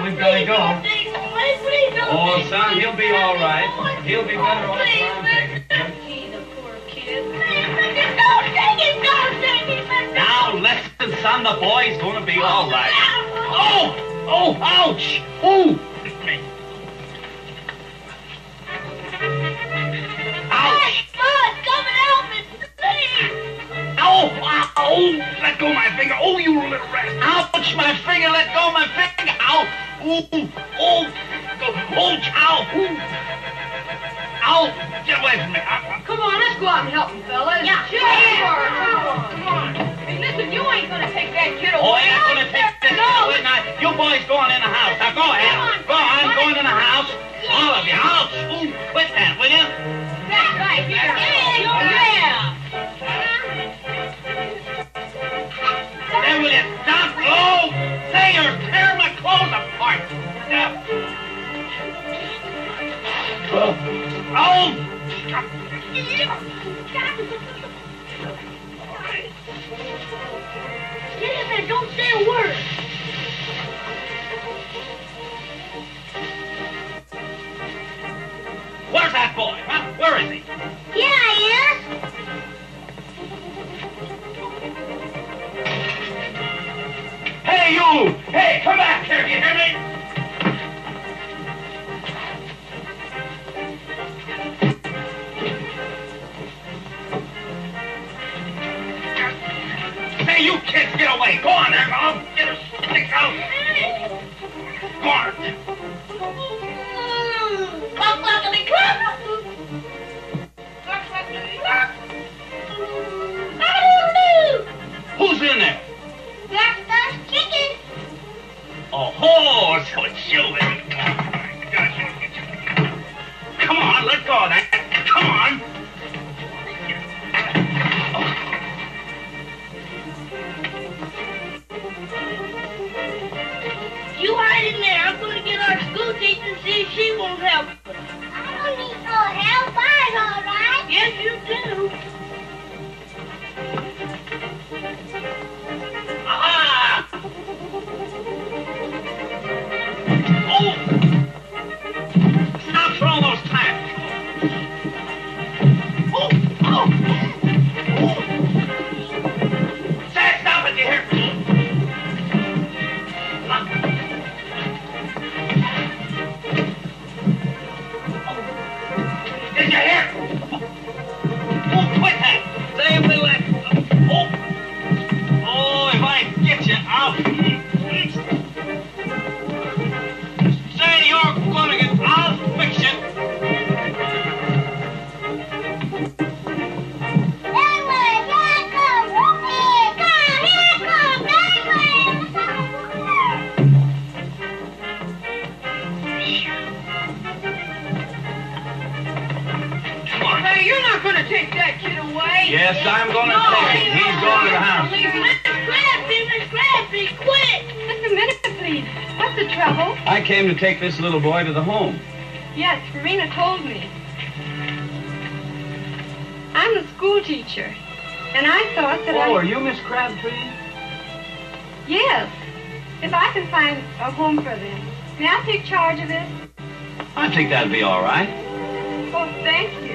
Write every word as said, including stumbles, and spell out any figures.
we've got to go. Oh, son, he'll be all right. He'll be better off around taking him. Gee, the poor kid. Now, listen, son, the boy's going to be all right. Oh! Oh, ouch! Oh! Ouch! Ow! Ow! Let go my finger. Oh, you little rat. Ouch, my finger. Let go my finger. Ow! Ooh! Oh! Ouch! Ow! Ooh! Ow! Get away from me. I, Come on, let's go out and help him, fellas. Yeah. Sure. Come on, come on. Hey, listen, you ain't gonna take that kid away. Oh, I ain't gonna take this kid away now. You boys going in the house. Now go ahead. Go on, going in the house. All of you. Ouch! Ooh! Quit that, will you? That's right. Here. Yeah. There, will you stop? Oh! Say, you're tearing my clothes apart. Yeah. Oh! Oh! Get in there, don't say a word. Where's that boy? Huh? Where is he? Here I is. Hey, you! Hey, come back here, you hear me? Hey, you kids, get away! Go on there, Mom! Get her stick out! Go on! Cluck, cluckity, cluck. Who's in there? That's the chicken. Oh, ho, so it's you, is it? Oh, my gosh. Come on, let go of that. Come on. You hide in there. I'm going to get our school teacher and see if she won't help us. I don't need no help. I'm all right. Yes, you do. Ah! Oh! Stop throwing those tires. Oh! Oh! Oh! Say, stop it, you hear me? Did you hear? Oh, quit that! Say if we let... Oh! Oh, if I get you out... Say you're gonna get... I'll fix you! Hey, you're not gonna take that kid away. Yes, I'm gonna No, take him. He's going to the house. Miss Crabtree, Miss Crabtree, quick! Just a minute, please. What's the trouble? I came to take this little boy to the home. Yes, Farina told me. I'm the school teacher, and I thought that I... Oh, are you Miss Crabtree? Yes, if I can find a home for them. May I take charge of this? I think that'd be all right. Oh, thank you.